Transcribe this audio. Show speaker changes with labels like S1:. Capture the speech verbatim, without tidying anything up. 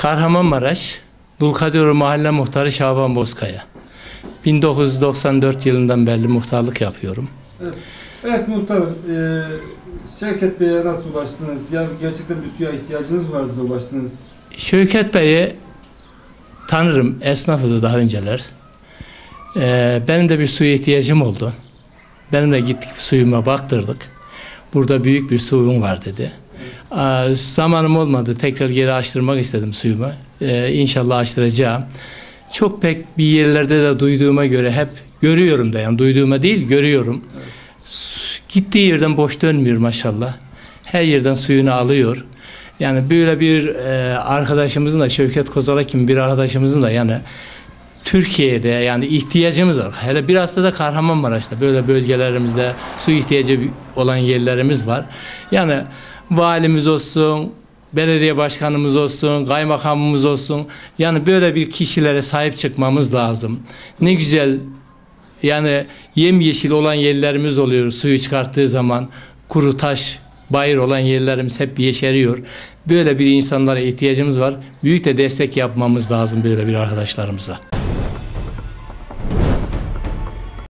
S1: Kahramanmaraş, Dulkadiroğlu Mahalle Muhtarı Şaban Bozkaya. bin dokuz yüz doksan dört yılından beri muhtarlık yapıyorum.
S2: Evet, evet muhtarım. E, Şevket Bey'e nasıl ulaştınız? Yani gerçekten bir suya ihtiyacınız vardı da ulaştınız.
S1: Şevket Bey'i tanırım, esnafıydı daha önceler. Ee, benim de bir suya ihtiyacım oldu. Benimle gittik, suyuma baktırdık. Burada büyük bir suyum var dedi. Ee, zamanım olmadı, tekrar geri açtırmak istedim suyumu. Ee, İnşallah açtıracağım. Çok pek bir yerlerde de duyduğuma göre hep görüyorum da, yani duyduğuma değil görüyorum.
S2: Evet.
S1: Gittiği yerden boş dönmüyor maşallah. Her yerden suyunu alıyor. Yani böyle bir e, arkadaşımızın da, Şevket Kozalak gibi bir arkadaşımızın da yani Türkiye'de yani ihtiyacımız var. Hele biraz da Kahramanmaraş'ta böyle bölgelerimizde su ihtiyacı olan yerlerimiz var. Yani valimiz olsun, belediye başkanımız olsun, kaymakamımız olsun. Yani böyle bir kişilere sahip çıkmamız lazım. Ne güzel yani yemyeşil olan yerlerimiz oluyor suyu çıkarttığı zaman. Kuru taş, bayır olan yerlerimiz hep yeşeriyor. Böyle bir insanlara ihtiyacımız var. Büyük de destek yapmamız lazım böyle bir arkadaşlarımıza.